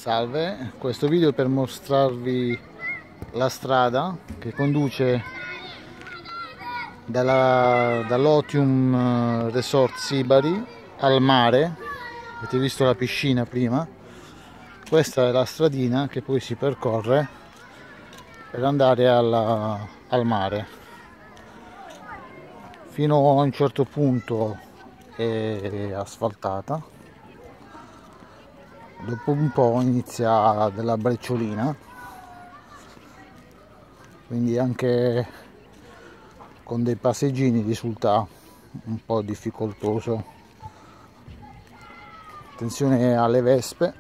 Salve, questo video è per mostrarvi la strada che conduce dall'Otium Resort Sibari al mare. Avete visto la piscina prima? Questa è la stradina che poi si percorre per andare al mare. Fino a un certo punto è asfaltata. Dopo un po' inizia della brecciolina, quindi anche con dei passeggini risulta un po' difficoltoso. Attenzione alle vespe,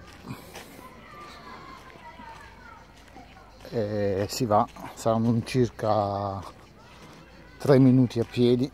e si va, saranno circa 3 minuti a piedi.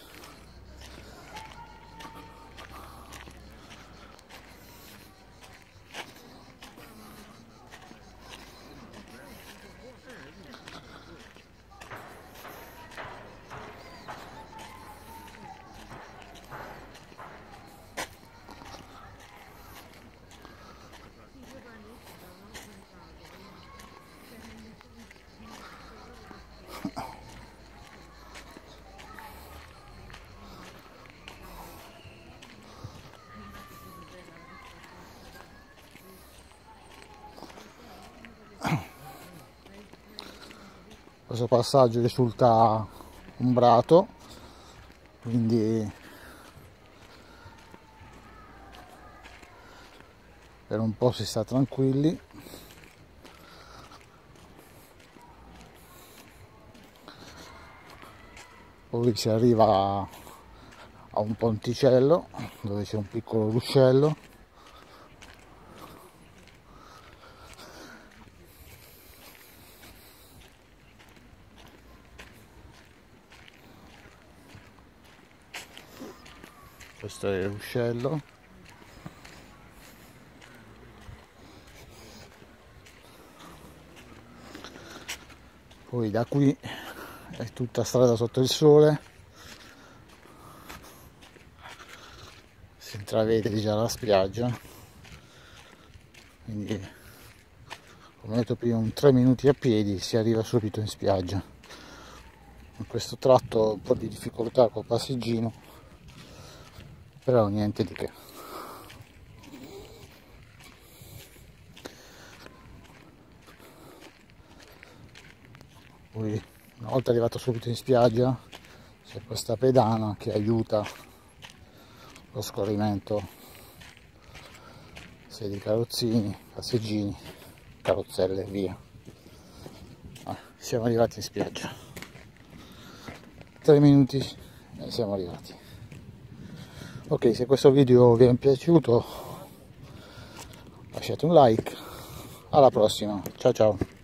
Questo passaggio risulta ombrato, quindi per un po' si sta tranquilli. Poi si arriva a un ponticello dove c'è un piccolo ruscello. Questo è il ruscello. Poi da qui è tutta strada sotto il sole, si intravede già la spiaggia, quindi come ho detto prima, un 3 minuti a piedi si arriva subito in spiaggia. In questo tratto un po' di difficoltà col passeggino, però niente di che. Poi una volta arrivato subito in spiaggia c'è questa pedana che aiuta lo scorrimento sia di carrozzini, passeggini, carrozzelle e via. Siamo arrivati in spiaggia, 3 minuti e siamo arrivati. Ok, se questo video vi è piaciuto lasciate un like. Alla prossima, ciao ciao.